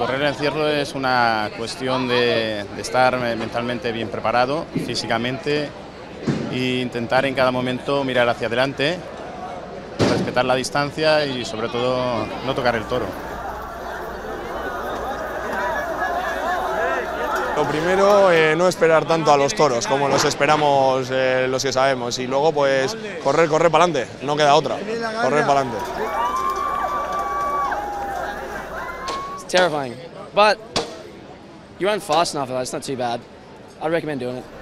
Correr el encierro es una cuestión de estar mentalmente bien preparado, físicamente, e intentar en cada momento mirar hacia adelante, respetar la distancia y sobre todo no tocar el toro. Lo primero, no esperar tanto a los toros como los esperamos los que sabemos, y luego pues correr para adelante, no queda otra, correr para adelante. It's terrifying, but you run fast enough, it's not too bad. I'd recommend doing it.